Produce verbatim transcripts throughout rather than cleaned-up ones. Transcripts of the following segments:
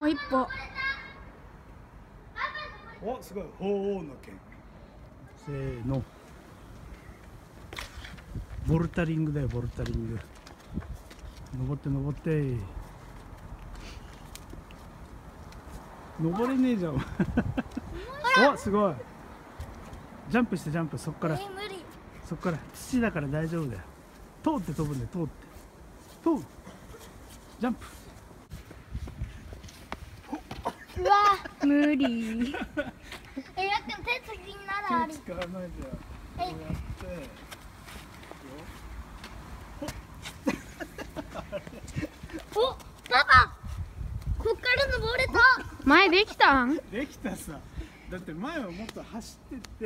う一歩。 お、すごい。鳳凰の剣。せーの。ボルタリングだよ、ボルタリング。登って登って。登れねえじゃん。お、すごい。ジャンプしてジャンプ、そっから。 えー、無理。 そっから土だから大丈夫だよ。通って飛ぶんだよ、通って。通る。ジャンプ。 うわ、無理。え、やっくん手つきならある。 手使わないでよ。こうやって。 お、パパ。こっから登れた。前できたん？ できたさ。だって前はもっと走ってって。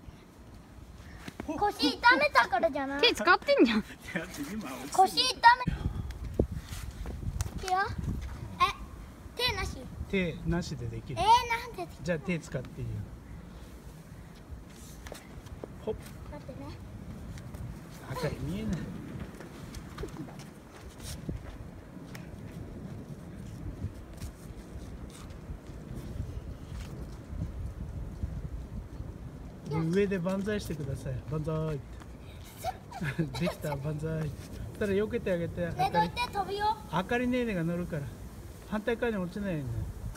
腰痛めたからじゃない？手使ってんじゃん。腰痛め。いくよ。え、手なし？ 手なしでできる。 えー、なんで？ じゃあ手使っていいよ。ほっ。 待ってね。 赤い見えない。上で万歳してください。万歳って。できた、万歳。たら避けてあげて。 ね、どいて飛ぶよ。 あかりねえねが乗るから。反対側に落ちないよね。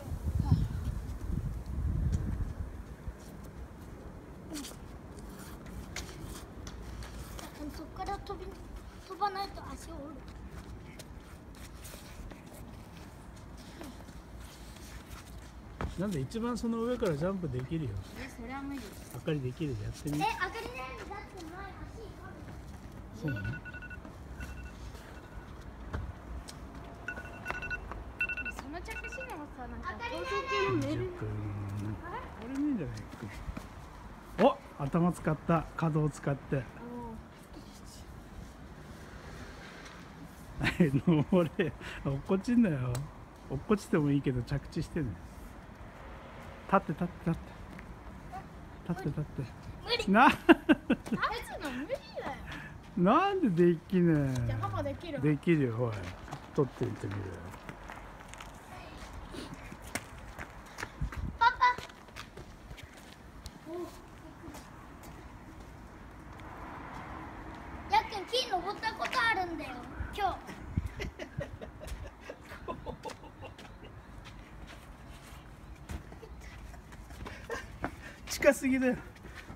そこから飛び飛ばないと足を折る。 なんで一番その上からジャンプできるよ。 え、それは無理。 あかりできるでやってみ。 え、あかりねえだって前足そうなの？ その着地でもさ、なんか高速系のメール。 これいいんじゃない？お、頭使った、角を使って。登れ、落っこちんなよ。落っこちてもいいけど着地してね。立って立って立って立って立って無理。 な立つの無理だよ。 なんでできねえ。 じゃあパパできる？ できるよ。ほら取ってみてみる。 パパ。やっくん木登ったことあるんだよ今日。 近すぎだよ。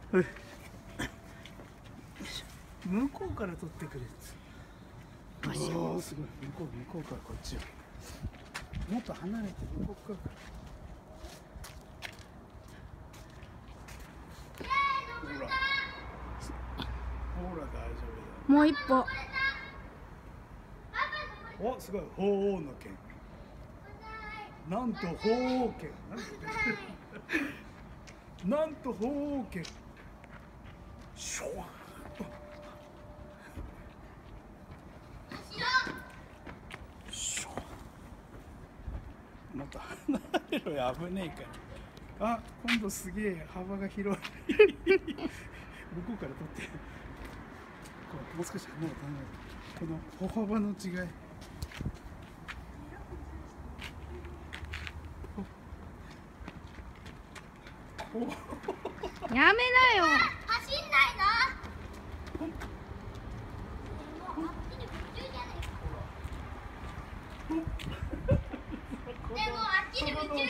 向こうから取ってくれ。おお、すごい。向こう向こうからこっちよ。もっと離れて向こうから。ほら。ほら大丈夫だ。 もう一歩。 お、すごい。鳳凰の剣。なんと鳳凰剣。なんと鳳凰剣。シュワー。もっと離れろよ、危ねえから。あ、今度すげえ幅が広い。向こうから取って。こうもう少し離れて離れて。この歩幅の違い。 やめなよ。走んないな。でもあっちに夢中じゃん。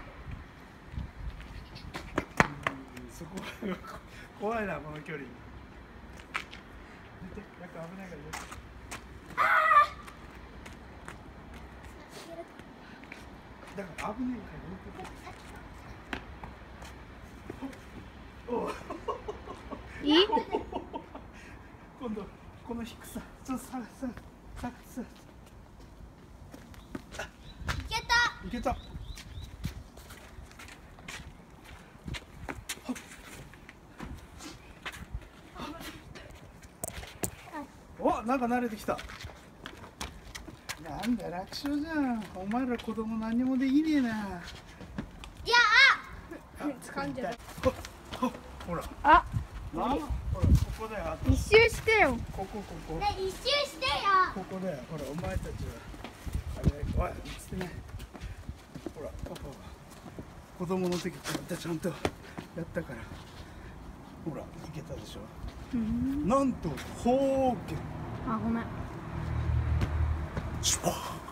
そこは怖いな、この距離。やっぱ危ないからね。だから危ないから。 いい？ 今度この低さ、ちょっとささささ。 いけた。 いけた。お、なんか慣れてきた。なんだ楽勝じゃん。お前ら子供何もできねえな。 いやあ。掴んじゃう。 ほ、ほら。 あ。 ほら、ここだよ。 一周してよ。 ここここ。 ね、一周してよ。 ここだよ。ほら、お前たちは。あれ、おい、つってね。ほら。 らパパは子供の時こうやってちゃんとやったから、ほらいけたでしょ。うん、なんとほうけん。 あ、ごめん。 シュパー